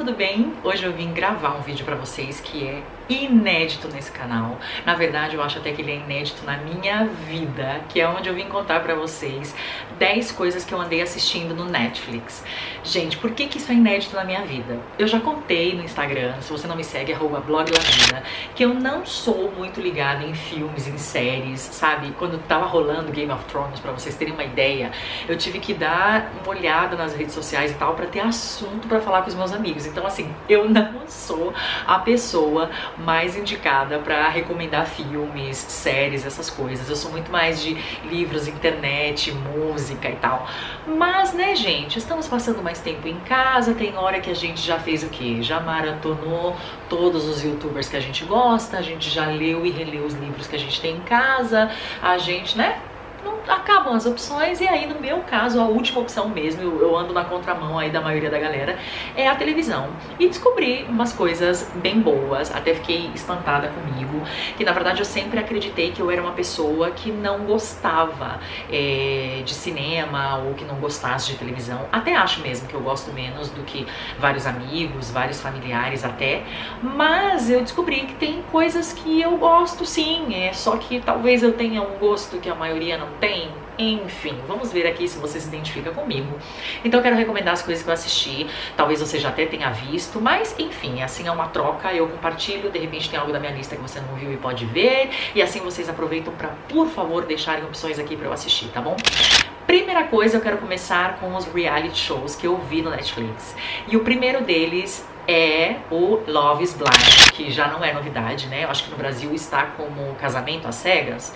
tudo bem? Hoje eu vim gravar um vídeo pra vocês que é inédito nesse canal. Na verdade, eu acho até que ele é inédito na minha vida, que é onde eu vim contar pra vocês 10 coisas que eu andei assistindo no Netflix. Gente, por que que isso é inédito na minha vida? Eu já contei no Instagram, se você não me segue, @bloglavida, que eu não sou muito ligada em filmes, em séries, sabe? Quando tava rolando Game of Thrones, pra vocês terem uma ideia, eu tive que dar uma olhada nas redes sociais e tal pra ter assunto pra falar com os meus amigos. Então, assim, eu não sou a pessoa mais indicada pra recomendar filmes, séries, essas coisas. Eu sou muito mais de livros, internet, música e tal. Mas, né, gente, estamos passando mais tempo em casa, tem hora que a gente já fez o quê? Já maratonou todos os youtubers que a gente gosta, a gente já leu e releu os livros que a gente tem em casa, a gente, né? Acabam as opções e aí no meu caso a última opção mesmo, eu ando na contramão aí da maioria da galera, é a televisão. E descobri umas coisas bem boas, até fiquei espantada comigo, que na verdade eu sempre acreditei que eu era uma pessoa que não gostava de cinema ou que não gostasse de televisão. Até acho mesmo que eu gosto menos do que vários amigos, vários familiares até, mas eu descobri que tem coisas que eu gosto sim, só que talvez eu tenha um gosto que a maioria não tem. Enfim, vamos ver aqui se você se identifica comigo. Então eu quero recomendar as coisas que eu assisti, talvez você já até tenha visto, mas enfim, assim é uma troca, eu compartilho, de repente tem algo da minha lista que você não viu e pode ver, e assim vocês aproveitam para, por favor, deixarem opções aqui para eu assistir, tá bom? Primeira coisa, eu quero começar com os reality shows que eu vi no Netflix. E o primeiro deles é o Love is Blind, que já não é novidade, né? Eu acho que no Brasil está como Casamento às Cegas.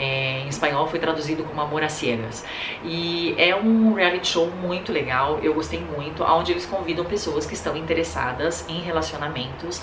Em espanhol foi traduzido como Amor às Ciegas. E é um reality show muito legal, eu gostei muito, onde eles convidam pessoas que estão interessadas em relacionamentos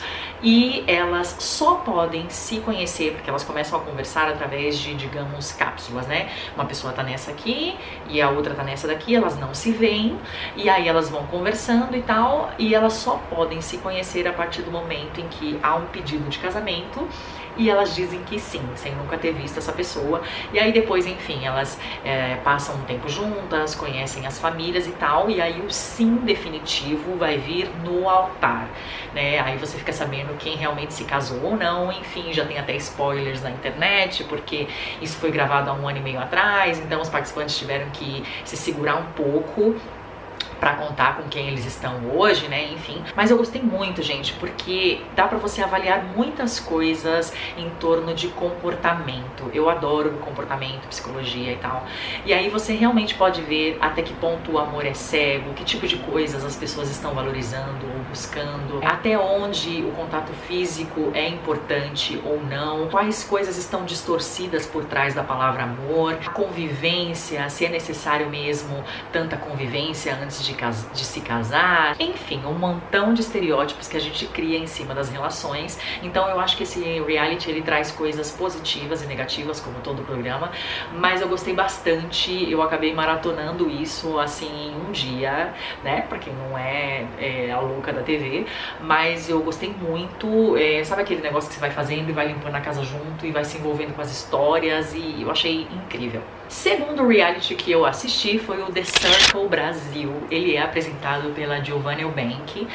e elas só podem se conhecer, porque elas começam a conversar através de, digamos, cápsulas, né? Uma pessoa tá nessa aqui e a outra tá nessa daqui, elas não se veem, e aí elas vão conversando e tal, e elas só podem se conhecer a partir do momento em que há um pedido de casamento e elas dizem que sim, sem nunca ter visto essa pessoa. E aí depois, enfim, elas passam um tempo juntas, conhecem as famílias e tal, e aí o sim definitivo vai vir no altar, né? Aí você fica sabendo quem realmente se casou ou não, enfim, já tem até spoilers na internet, porque isso foi gravado há 1 ano e meio atrás, então os participantes tiveram que se segurar um pouco pra contar com quem eles estão hoje, né, enfim. Mas eu gostei muito, gente, porque dá pra você avaliar muitas coisas em torno de comportamento. Eu adoro comportamento, psicologia e tal. E aí você realmente pode ver até que ponto o amor é cego, que tipo de coisas as pessoas estão valorizando ou buscando, até onde o contato físico é importante ou não, quais coisas estão distorcidas por trás da palavra amor, a convivência, se é necessário mesmo tanta convivência antes de se casar, enfim, um montão de estereótipos que a gente cria em cima das relações. Então eu acho que esse reality ele traz coisas positivas e negativas, como todo o programa, mas eu gostei bastante, eu acabei maratonando isso assim em um dia, né, pra quem não é a louca da TV, mas eu gostei muito, sabe aquele negócio que você vai fazendo e vai limpando a casa junto e vai se envolvendo com as histórias, e eu achei incrível. Segundo reality que eu assisti foi o The Circle Brasil. Ele é apresentado pela Giovanna Eubank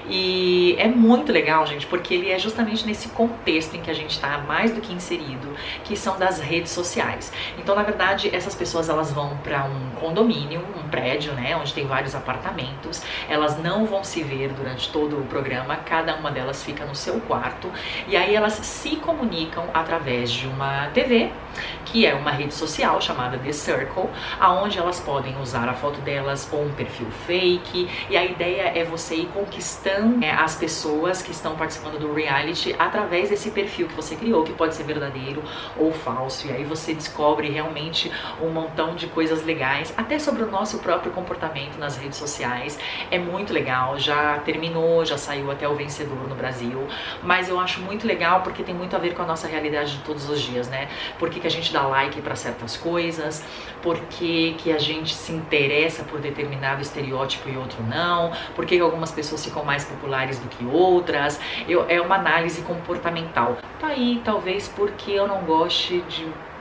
e é muito legal, gente, porque ele é justamente nesse contexto em que a gente está mais do que inserido, que são das redes sociais. Então, na verdade, essas pessoas elas vão para um condomínio, um prédio, né, onde tem vários apartamentos. Elas não vão se ver durante todo o programa, cada uma delas fica no seu quarto e aí elas se comunicam através de uma TV, que é uma rede social chamada The Circle, aonde elas podem usar a foto delas ou um perfil fake, e a ideia é você ir conquistando as pessoas que estão participando do reality através desse perfil que você criou, que pode ser verdadeiro ou falso, e aí você descobre realmente um montão de coisas legais, até sobre o nosso próprio comportamento nas redes sociais. É muito legal, já terminou, já saiu até o vencedor no Brasil, mas eu acho muito legal porque tem muito a ver com a nossa realidade de todos os dias, né? Por que a gente dá like para certas coisas, por que a gente se interessa por determinado estereótipo e outro não, por que algumas pessoas ficam mais populares do que outras. É uma análise comportamental. Tá aí, talvez porque eu não goste de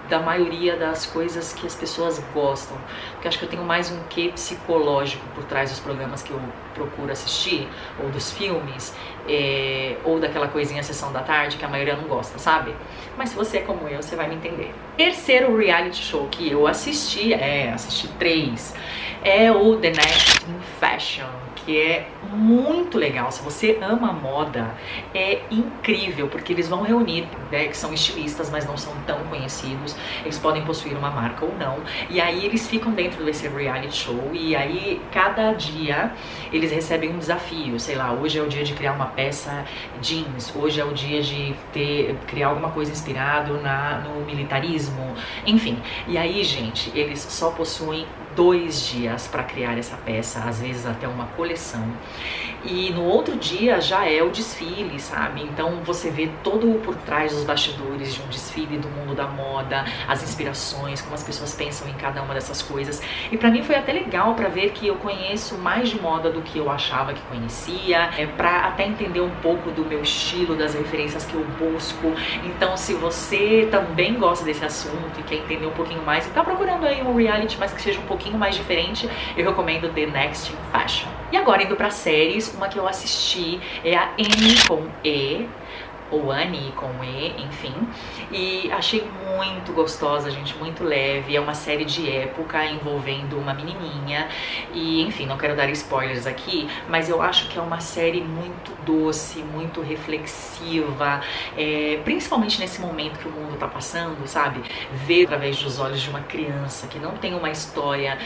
da maioria das coisas que as pessoas gostam, porque acho que eu tenho mais um quê psicológico por trás dos programas que eu procuro assistir, ou dos filmes, ou daquela coisinha Sessão da Tarde que a maioria não gosta, sabe? Mas se você é como eu, você vai me entender. Terceiro reality show que eu assisti, assisti 3, é o The Next in Fashion, que é muito legal. Se você ama moda, é incrível, porque eles vão reunir, né, que são estilistas, mas não são tão conhecidos, eles podem possuir uma marca ou não, e aí eles ficam dentro desse reality show, e aí cada dia eles recebem um desafio, sei lá, hoje é o dia de criar uma peça jeans, hoje é o dia de criar alguma coisa inspirado no militarismo, enfim. E aí, gente, eles só possuem 2 dias para criar essa peça, às vezes até uma coleção, e no outro dia já é o desfile, sabe? Então você vê todo por trás dos bastidores de um desfile do mundo da moda, as inspirações, como as pessoas pensam em cada uma dessas coisas, e pra mim foi até legal pra ver que eu conheço mais de moda do que eu achava que conhecia, pra até entender um pouco do meu estilo, das referências que eu busco. Então se você também gosta desse assunto e quer entender um pouquinho mais e tá procurando aí um reality, mas que seja um pouquinho mais diferente, eu recomendo The Next in Fashion. E agora indo pra séries, uma que eu assisti é a Annie com E, ou Annie com E, enfim, e achei muito gostosa, gente, muito leve. É uma série de época envolvendo uma menininha e, enfim, não quero dar spoilers aqui, mas eu acho que é uma série muito doce, muito reflexiva, principalmente nesse momento que o mundo tá passando, sabe? Ver através dos olhos de uma criança que não tem uma história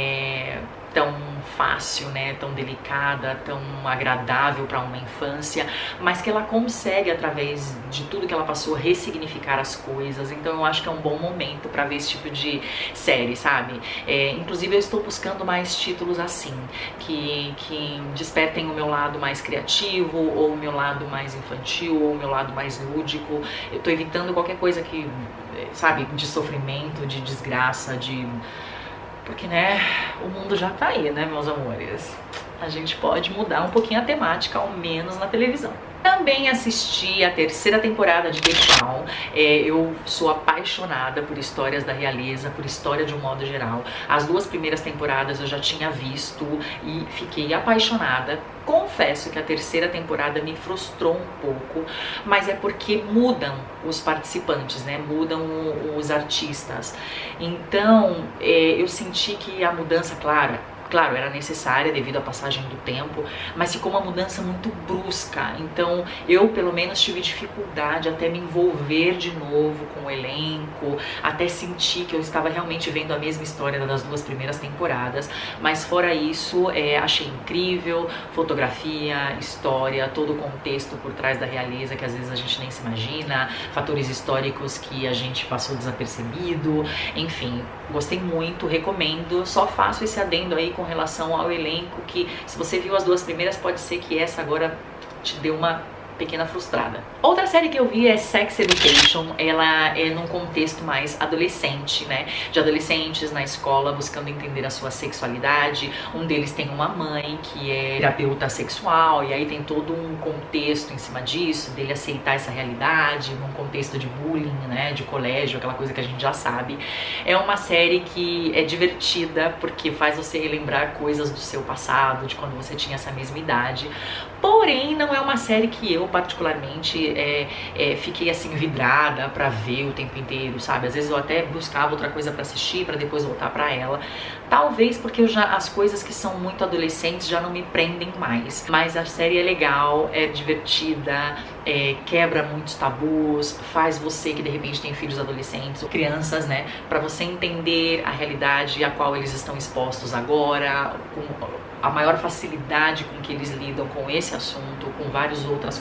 tão fácil, né, tão delicada, tão agradável para uma infância, mas que ela consegue, através de tudo que ela passou, ressignificar as coisas. Então eu acho que é um bom momento para ver esse tipo de série, sabe? Inclusive eu estou buscando mais títulos assim, que despertem o meu lado mais criativo, ou o meu lado mais infantil, ou o meu lado mais lúdico. Eu tô evitando qualquer coisa que, sabe, de sofrimento, de desgraça, porque, né, o mundo já tá aí, né, meus amores? A gente pode mudar um pouquinho a temática, ao menos na televisão. Também assisti a 3ª temporada de The Crown. Eu sou apaixonada por histórias da realeza, por história de um modo geral. As 2 primeiras temporadas eu já tinha visto e fiquei apaixonada. Confesso que a 3ª temporada me frustrou um pouco, mas é porque mudam os participantes, né? Mudam os artistas. Então, eu senti que a mudança, claro, era necessária devido à passagem do tempo, mas ficou uma mudança muito brusca. Então eu pelo menos tive dificuldade até me envolver de novo com o elenco, até sentir que eu estava realmente vendo a mesma história das 2 primeiras temporadas. Mas fora isso, achei incrível, fotografia, história, todo o contexto por trás da realeza que às vezes a gente nem se imagina, fatores históricos que a gente passou desapercebido, enfim, gostei muito, recomendo. Só faço esse adendo aí com relação ao elenco, que se você viu as 2 primeiras, pode ser que essa agora te dê uma pequena frustrada. Outra série que eu vi é Sex Education. Ela é num contexto mais adolescente, né? De adolescentes na escola buscando entender a sua sexualidade. Um deles tem uma mãe que é terapeuta sexual, e aí tem todo um contexto em cima disso, dele aceitar essa realidade, num contexto de bullying, né? De colégio, aquela coisa que a gente já sabe. É uma série que é divertida, porque faz você relembrar coisas do seu passado, de quando você tinha essa mesma idade. Porém, não é uma série que eu particularmente fiquei assim vidrada pra ver o tempo inteiro, sabe? Às vezes eu até buscava outra coisa pra assistir pra depois voltar pra ela. Talvez porque as coisas que são muito adolescentes já não me prendem mais. Mas a série é legal, é divertida, quebra muitos tabus, faz você que de repente tem filhos adolescentes ou crianças, né? Pra você entender a realidade a qual eles estão expostos agora, com a maior facilidade com que eles lidam com esse assunto, com várias outras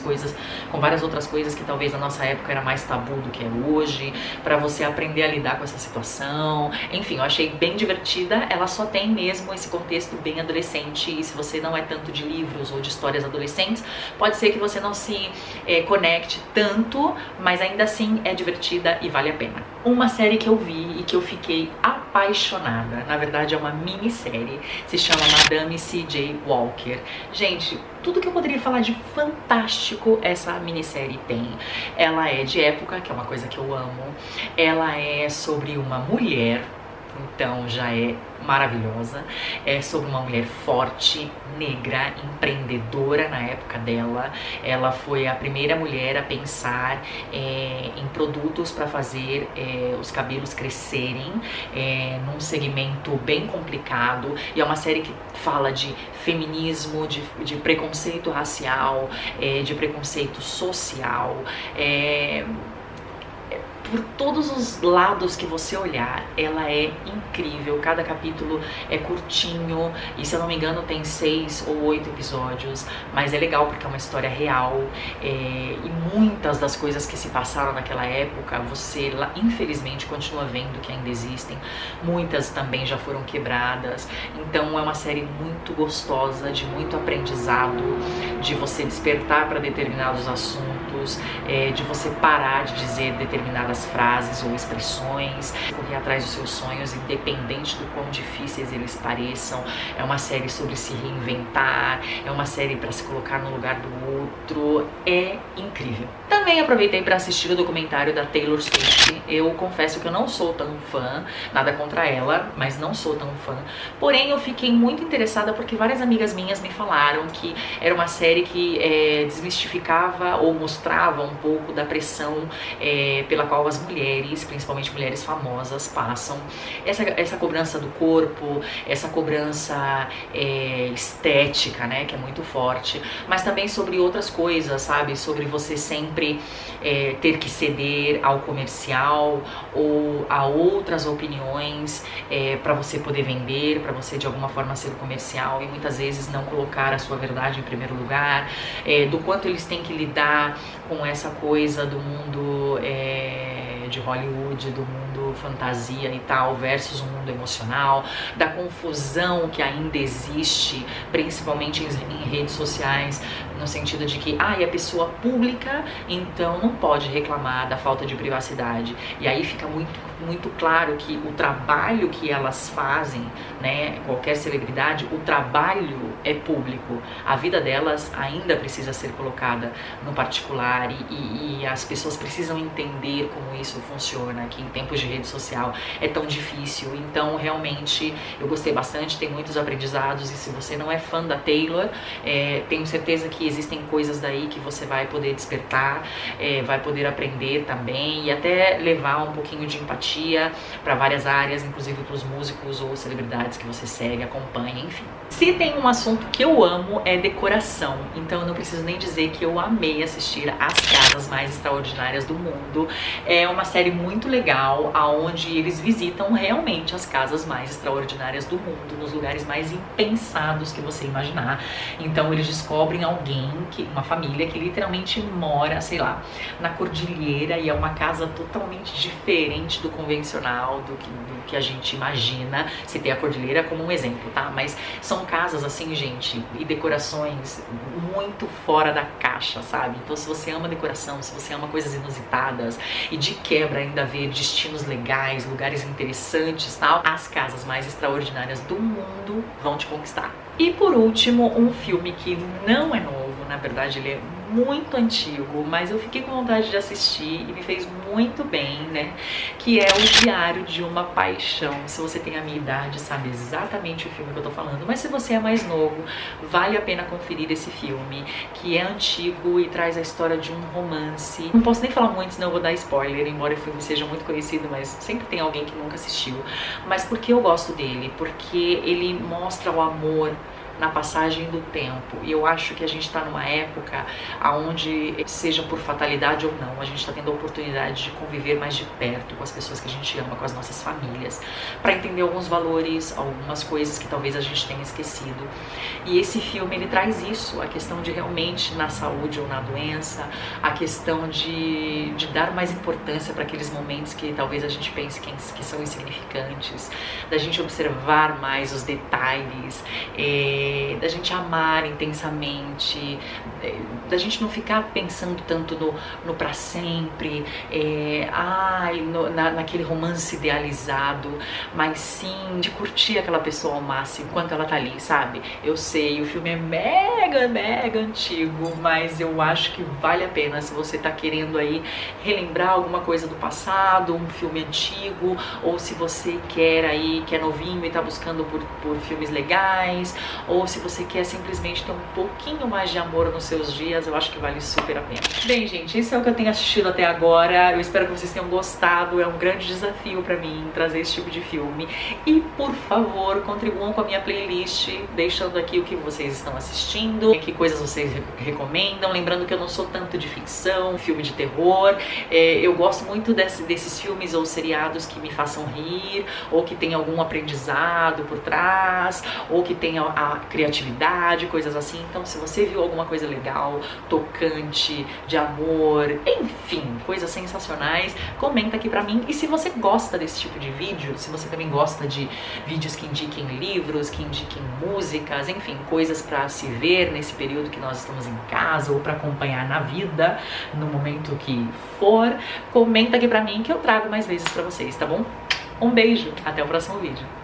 coisas que talvez na nossa época era mais tabu do que é hoje, pra você aprender a lidar com essa situação. Enfim, eu achei bem divertida. Ela ela só tem mesmo esse contexto bem adolescente, e se você não é tanto de livros ou de histórias adolescentes, pode ser que você não se conecte tanto, mas ainda assim é divertida e vale a pena. Uma série que eu vi e que eu fiquei apaixonada, na verdade é uma minissérie, se chama Madame C.J. Walker. Gente, tudo que eu poderia falar de fantástico essa minissérie tem. Ela é de época, que é uma coisa que eu amo. Ela é sobre uma mulher, então já é maravilhosa. É sobre uma mulher forte, negra, empreendedora na época dela. Ela foi a primeira mulher a pensar em produtos para fazer os cabelos crescerem num segmento bem complicado. E é uma série que fala de feminismo, de preconceito racial, de preconceito social. Por todos os lados que você olhar, ela é incrível. Cada capítulo é curtinho e, se eu não me engano, tem 6 ou 8 episódios, mas é legal porque é uma história real, e muitas das coisas que se passaram naquela época você, infelizmente, continua vendo que ainda existem. Muitas também já foram quebradas. Então é uma série muito gostosa, de muito aprendizado, de você despertar para determinados assuntos, de você parar de dizer determinadas frases ou expressões, correr atrás dos seus sonhos, independente do quão difíceis eles pareçam. É uma série sobre se reinventar, é uma série para se colocar no lugar do outro. É incrível. Também aproveitei para assistir o documentário da Taylor Swift. Eu confesso que eu não sou tão fã, nada contra ela, mas não sou tão fã. Porém, eu fiquei muito interessada porque várias amigas minhas me falaram que era uma série que desmistificava ou mostrava um pouco da pressão pela qual as mulheres, principalmente mulheres famosas, passam. Essa cobrança do corpo, essa cobrança estética, né, que é muito forte, mas também sobre outras coisas, sabe? Sobre você sempre ter que ceder ao comercial ou a outras opiniões para você poder vender, para você de alguma forma ser comercial, e muitas vezes não colocar a sua verdade em primeiro lugar, do quanto eles têm que lidar com essa coisa do mundo de Hollywood, do mundo fantasia e tal, versus o mundo emocional, da confusão que ainda existe, principalmente em redes sociais, no sentido de que é pessoa pública, então não pode reclamar da falta de privacidade. E aí fica muito claro que o trabalho que elas fazem, né, qualquer celebridade, o trabalho é público. A vida delas ainda precisa ser colocada no particular, e as pessoas precisam entender como isso funciona, que em tempos de rede social é tão difícil. Então, realmente, eu gostei bastante, tem muitos aprendizados, e se você não é fã da Taylor, tenho certeza que existem coisas daí que você vai poder despertar, vai poder aprender também, e até levar um pouquinho de empatia para várias áreas, inclusive para os músicos ou celebridades que você segue, acompanha, enfim. Se tem um assunto que eu amo, é decoração, então eu não preciso nem dizer que eu amei assistir As Casas Mais Extraordinárias do Mundo. É uma série muito legal, onde eles visitam realmente as casas mais extraordinárias do mundo, nos lugares mais impensados que você imaginar. Então eles descobrem alguém, uma família que literalmente mora, sei lá, na cordilheira, e é uma casa totalmente diferente do convencional, do que a gente imagina. Citei a cordilheira como um exemplo, tá? Mas são casas assim, gente, e decorações muito fora da caixa, sabe? Então, se você ama decoração, se você ama coisas inusitadas e de quebra ainda ver destinos legais, lugares interessantes, tal, As Casas Mais Extraordinárias do Mundo vão te conquistar. E por último, um filme que não é novo, na verdade ele é muito antigo, mas eu fiquei com vontade de assistir e me fez muito bem, né? Que é O Diário de uma Paixão. Se você tem a minha idade, sabe exatamente o filme que eu tô falando, mas se você é mais novo, vale a pena conferir esse filme, que é antigo e traz a história de um romance. Não posso nem falar muito, senão eu vou dar spoiler, embora o filme seja muito conhecido, mas sempre tem alguém que nunca assistiu. Mas por que eu gosto dele? Porque ele mostra o amor na passagem do tempo. E eu acho que a gente está numa época onde, seja por fatalidade ou não, a gente está tendo a oportunidade de conviver mais de perto com as pessoas que a gente ama, com as nossas famílias, para entender alguns valores, algumas coisas que talvez a gente tenha esquecido. E esse filme, ele traz isso, a questão de realmente, na saúde ou na doença, a questão de dar mais importância para aqueles momentos que talvez a gente pense que são insignificantes, da gente observar mais os detalhes, da gente amar intensamente, da gente não ficar pensando tanto no pra sempre, naquele romance idealizado, mas sim de curtir aquela pessoa ao máximo enquanto ela tá ali, sabe? Eu sei, o filme é mega antigo, mas eu acho que vale a pena se você tá querendo aí relembrar alguma coisa do passado, um filme antigo, ou se você quer aí, que é novinho e tá buscando por filmes legais, ou se você quer simplesmente ter um pouquinho mais de amor nos seus dias, eu acho que vale super a pena. Bem, gente, isso é o que eu tenho assistido até agora. Eu espero que vocês tenham gostado. É um grande desafio pra mim trazer esse tipo de filme. E, por favor, contribuam com a minha playlist, deixando aqui o que vocês estão assistindo, que coisas vocês recomendam. Lembrando que eu não sou tanto de ficção, filme de terror. Eu gosto muito desses filmes ou seriados que me façam rir, ou que tem algum aprendizado por trás, ou que tenha a criatividade, coisas assim. Então, se você viu alguma coisa legal, tocante, de amor, enfim, coisas sensacionais, comenta aqui pra mim. E se você gosta desse tipo de vídeo, se você também gosta de vídeos que indiquem livros, que indiquem músicas, enfim, coisas pra se ver nesse período que nós estamos em casa, ou pra acompanhar na vida, no momento que for, comenta aqui pra mim que eu trago mais vezes pra vocês, tá bom? Um beijo, até o próximo vídeo.